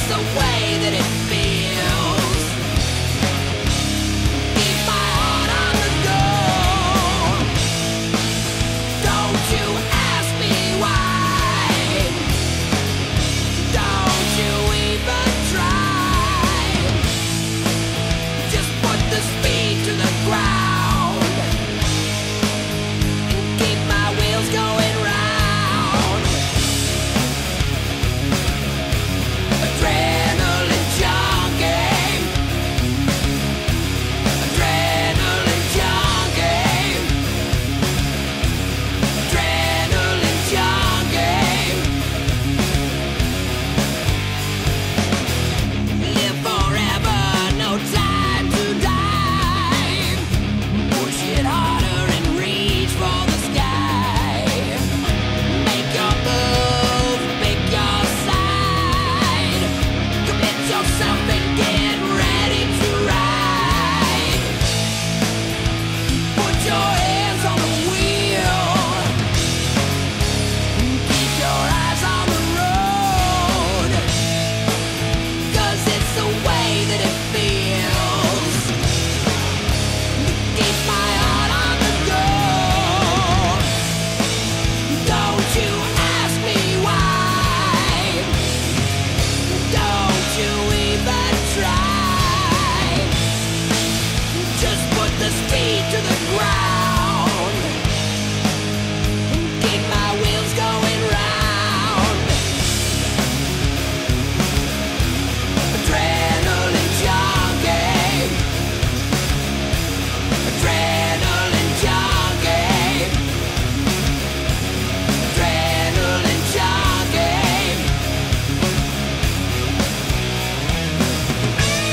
the way that it feels. Keep my heart on the go. Don't you ask me why. Don't you even try. Just put the speed to the ground and keep my wheels going round. Adrenaline junkie. Adrenaline junkie. Adrenaline junkie. Live forever, no time to die. Push it harder and reach for the sky. Make your move, pick your side. Commit yourself and get ready to ride. Put your hands on the wheel. Keep your eyes on the road. 'Cause it's the way that it feels. Keep my heart on the go. Don't you ask me why. Don't you even try. Just put the speed to the ground. Keep my wheels going round. Adrenaline junkie. Adrenaline junkie. Adrenaline junkie.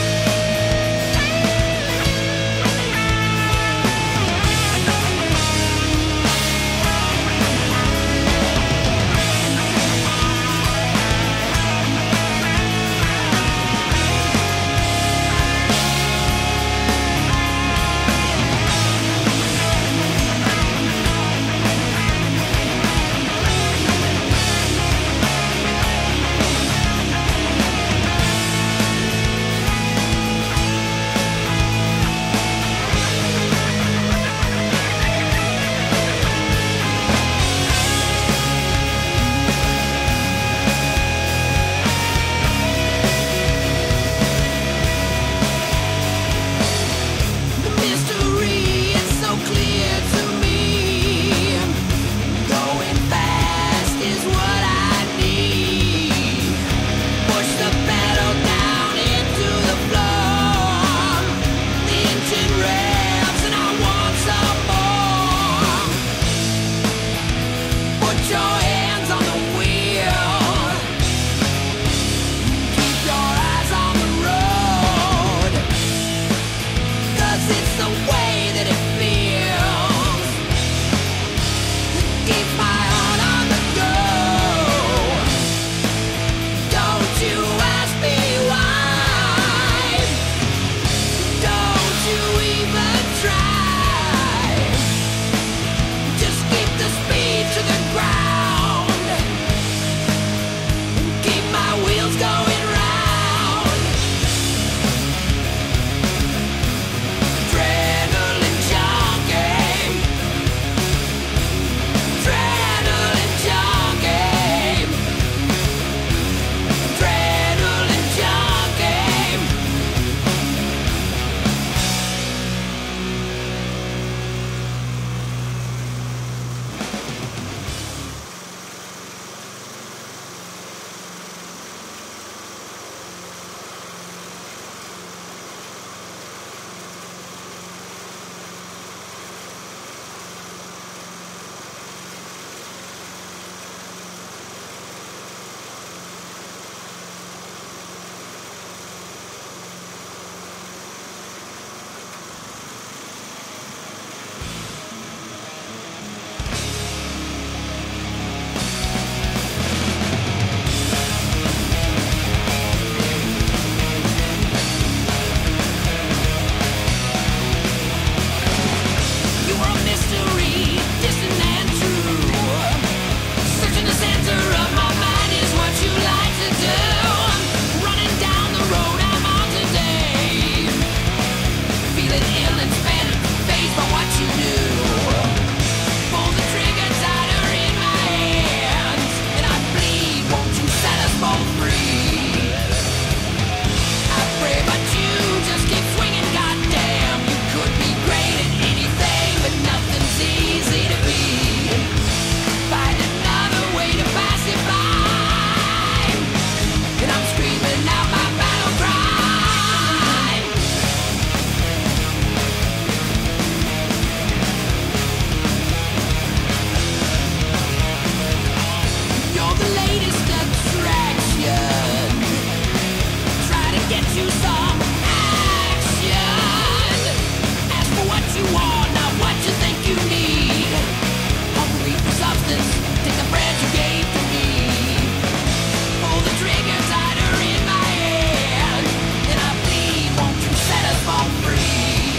get you some action. Ask for what you want, not what you think you need. Hungry for substance, take the bread you gave to me. Pull the trigger tighter in my hand, and I plead, won't you set us all free?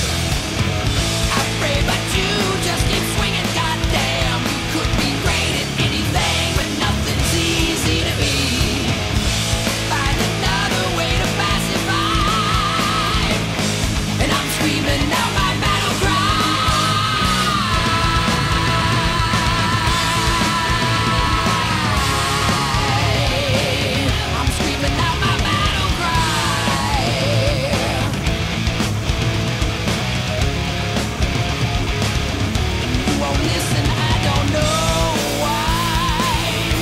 I pray, but you just keep swinging, goddamn. You could be great at anything, but nothing's easy to be. Find another way to pacify, and I'm screaming out my battle cry. I'm screaming out my battle cry. You won't listen, I don't know why.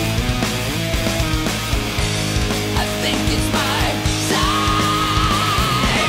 I think it's my sign.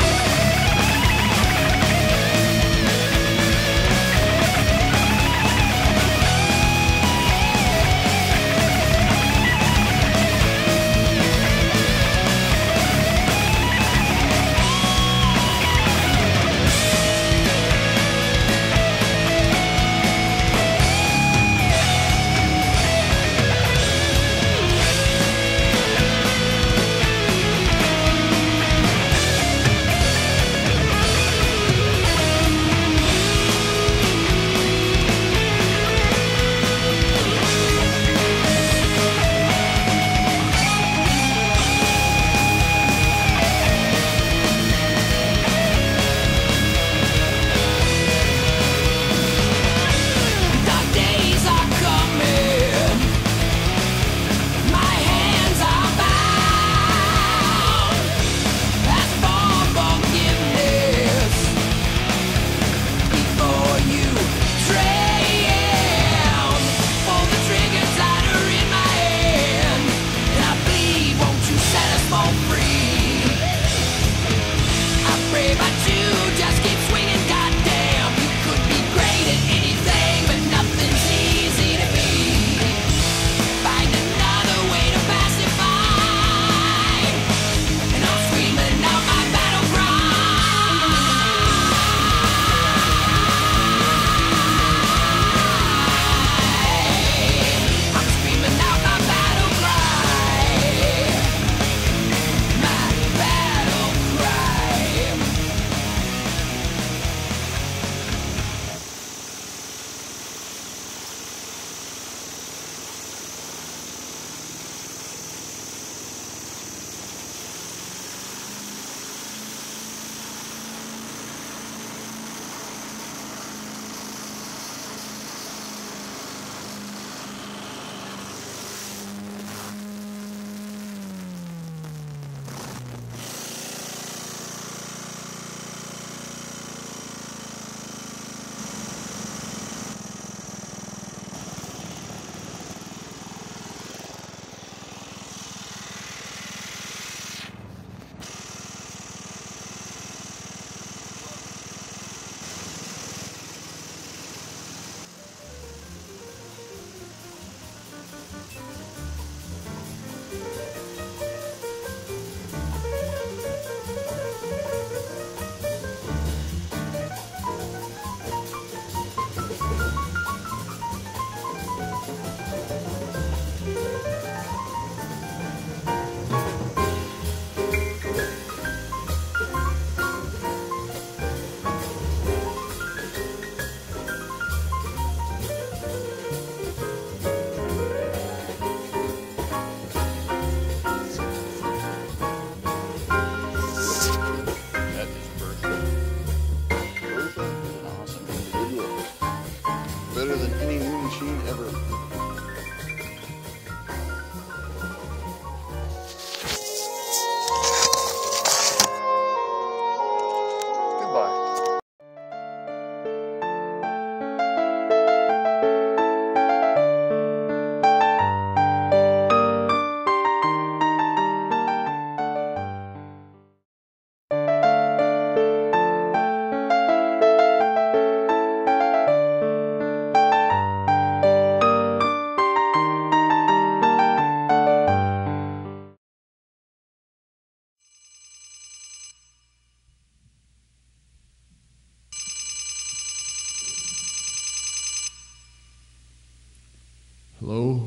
Hello?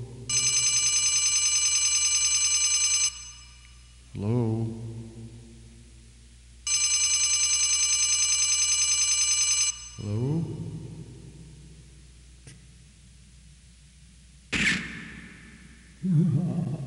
Hello? Hello?